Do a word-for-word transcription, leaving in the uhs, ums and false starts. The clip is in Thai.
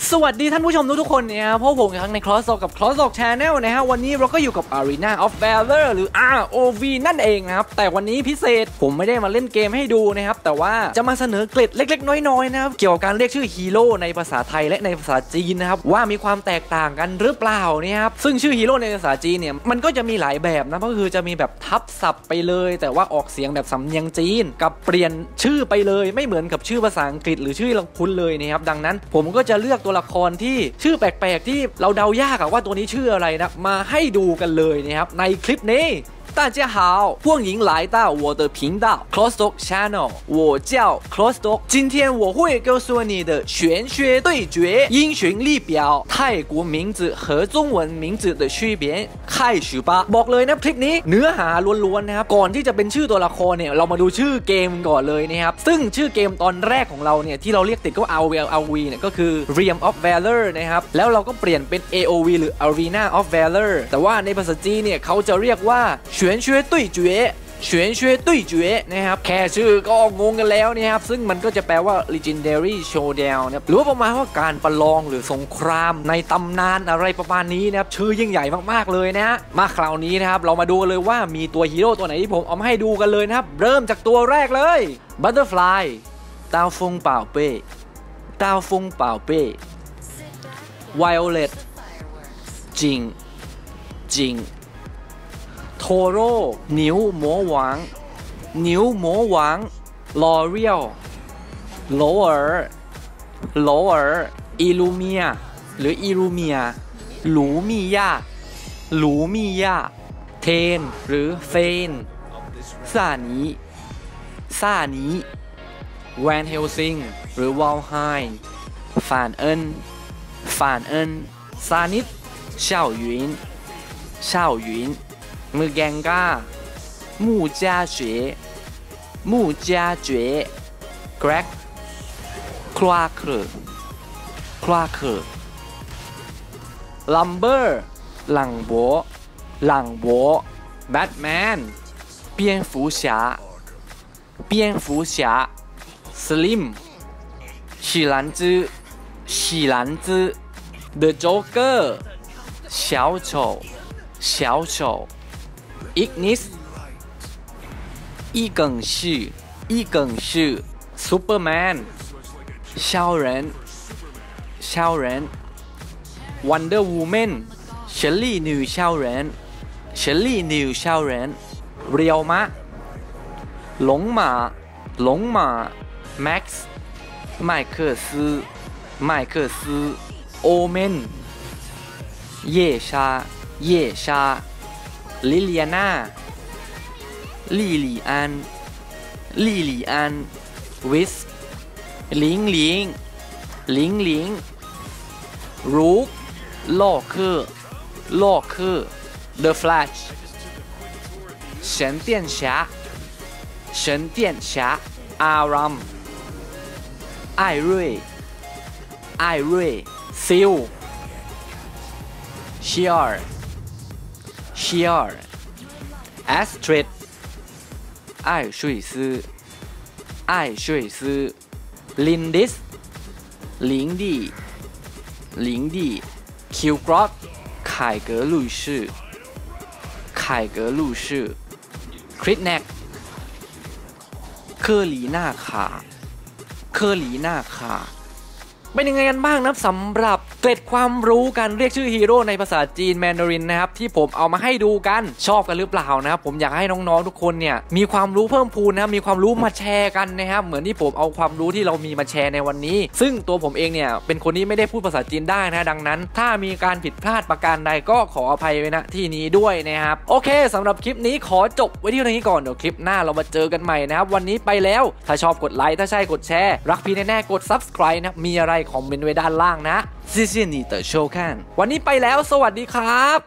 สวัสดีท่านผู้ชมทุกๆคนเนี่ยพวกผมทั้งใน Crosstalk กับ Crosstalk Channel นะฮะวันนี้เราก็อยู่กับ Arena of Valor หรือ อาร์ โอ วี นั่นเองนะครับแต่วันนี้พิเศษผมไม่ได้มาเล่นเกมให้ดูนะครับแต่ว่าจะมาเสนอเกร็ดเล็กๆน้อยๆนะครับเกี่ยวกับการเรียกชื่อฮีโร่ในภาษาไทยและในภาษาจีนนะครับว่ามีความแตกต่างกันหรือเปล่าเนี่ยครับซึ่งชื่อฮีโร่ในภาษาจีนเนี่ยมันก็จะมีหลายแบบนะก็คือจะมีแบบทับศัพท์ไปเลยแต่ว่าออกเสียงแบบสำเนียงจีนกับเปลี่ยนชื่อไปเลยไม่เหมือนกับชื่อภาษาอังกฤษหรือชื่อเราคุ้นเลยนะครับดังนั้นผมก็จะเลือกตัวละครที่ชื่อแปลกๆที่เราเดายากว่าตัวนี้ชื่ออะไรนะมาให้ดูกันเลยนะครับในคลิปนี้大家好，欢迎来到我的频道 Crosstalk Channel， 我叫 Crosstalk。今天我会告诉你的玄学对决音讯列表泰国名字和中文名字的区别开始吧บอกเลยนะคลิปนี้เนื้อหาล้วนๆนะครับก่อนที่จะเป็นชื่อตัวละครเนี่ยเรามาดูชื่อเกมก่อนเลยนะครับซึ่งชื่อเกมตอนแรกของเราเนี่ยที่เราเรียกติดก็ อาร์ โอ วี เนี่ยก็คือ Realm of Valor นะครับแล้วเราก็เปลี่ยนเป็น เอ โอ วี หรือ Arena of Valor แต่ว่าในภาษาจีนเนี่ยเขาจะเรียกว่า玄学对决玄学对决นะครับแค่ชื่อก็งงกันแล้วนะครับซึ่งมันก็จะแปลว่า Legendary Showdown นะครับหรือว่าประมาณว่าการประลองหรือสงครามในตำนานอะไรประมาณนี้นะครับชื่อยิ่งใหญ่มากๆเลยนะมาคราวนี้นะครับเรามาดูเลยว่ามีตัวฮีโร่ตัวไหนที่ผมเอามาให้ดูกันเลยนะครับเริ่มจากตัวแรกเลย Butterfly 刀锋宝贝刀锋宝贝 Violet จิงจิงโทโร่นิ้วหมอหวังนิ้วหมอหวังลอเรียลโลเออร์โลเออร์อิลูเมียหรืออิลูเมียหลูมียาหลูมียาเทนหรือเฟนซานีซานีแวนเฮลซิงหรือวอลไฮฟานเอินฟานเอินซานิดเช่าหยุนเช่าหยุนมือแกงก้ามู่จ้าเจ๋มู่จ้าเจ๋แกร็กคลาเคอร์คลาเคอร์ลัมเบอร์หลังโบหลังโบแบทแมนเปียนฝู侠เปียนฝู侠สลิมฉีหลันจื้อฉีหลันจื้อ The Joker 小丑小丑Ignis 一梗是一梗是 Superman 超人超人 Wonder Woman 神力女超人神力女超人 Real 吗龙马龙马 Max 麦克斯麦克斯 Omen 夜莎夜莎ลิเลียนาลี่ลีอันลี่ลีอันวิสลิงลิงลิงลิงรูกลอเคอร์ลอเคอร์ The Flash 神殿侠神殿侠อารัมไอเร่ไอเร่ซิลเชียร์เชียร์แอสตริดไอช่วยซื้อไอช่วยซื้อลินดิสลิงดีลิงดีคิวกรอฟไข่เก๋ลูชื่อไข่เก๋ลูชื่อคริสแน็กเคอร์ลีน่าขาเคอร์ลีน่าขาเป็นยังไงกันบ้างนะสำหรับเกร็ดความรู้การเรียกชื่อฮีโร่ในภาษาจีนแมนดารินนะครับที่ผมเอามาให้ดูกันชอบกันหรือเปล่านะครับผมอยากให้น้องๆทุกคนเนี่ยมีความรู้เพิ่มพูนนะมีความรู้มาแชร์กันนะครับเหมือนที่ผมเอาความรู้ที่เรามีมาแชร์ในวันนี้ซึ่งตัวผมเองเนี่ยเป็นคนที่ไม่ได้พูดภาษาจีนได้นะดังนั้นถ้ามีการผิดพลาดประการใดก็ขออภัยไว้ณที่นี้ด้วยนะครับโอเคสำหรับคลิปนี้ขอจบไว้ที่ตรงนี้ก่อนเดี๋ยวคลิปหน้าเรามาเจอกันใหม่นะครับวันนี้ไปแล้วถ้าชอบกดไลค์ถ้าใช่กดแชร์รักพี่แน่ๆกด ซับสไครบ์ นะมีอะไรคอมเมนต์ไว้ด้านล่างนะ谢谢你的收看วันนี้ไปแล้วสวัสดีครับ